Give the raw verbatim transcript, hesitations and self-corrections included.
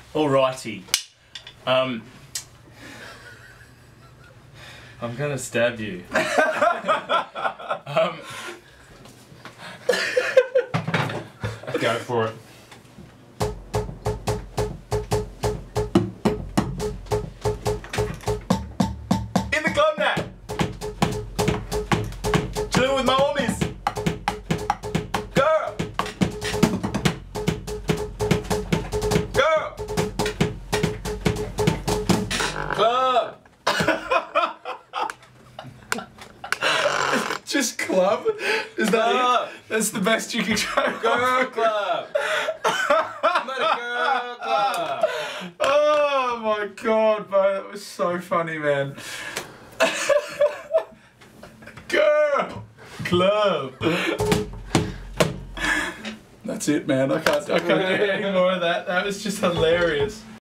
Alrighty. Um, I'm gonna stab you. um, Go for it. In the club now. Chilling with my homies. Girl. Girl. Club. Just club? Is that Club. it? That's the best you can go. Girl club. I'm at a girl club. Oh my god, bro, that was so funny, man. Girl club. That's it, man. I can't. I can't do any more of that. That was just hilarious.